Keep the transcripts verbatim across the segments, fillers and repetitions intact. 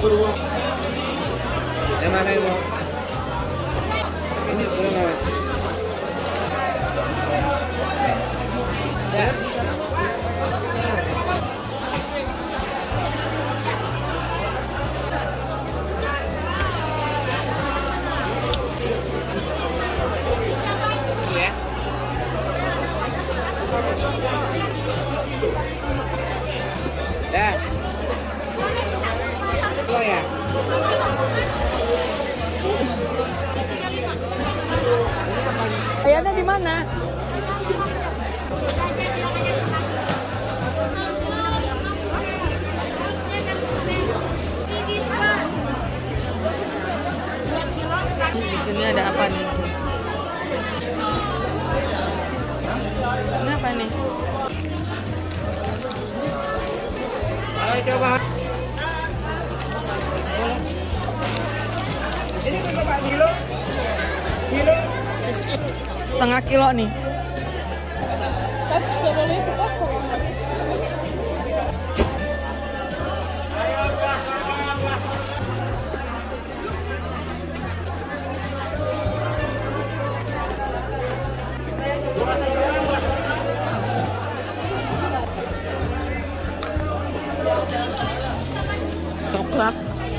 Yang mana yang mau? Ini belum apa? Ya. Ya. Itu ya. Ayahnya di mana? Di sini ada apa nih? Ini apa nih? Ayo coba. Ini berapa kilo? Kilo? Setengah kilo nih. Coklat.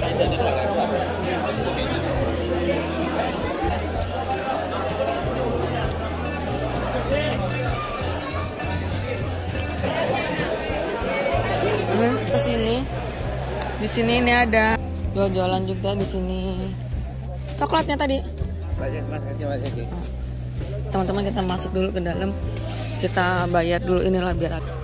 Ke sini. Di sini ini ada jual-jualan juga di sini. Coklatnya tadi. Mas kasih Mas kasih. Teman-teman kita masuk dulu ke dalam. Kita bayar dulu inilah biar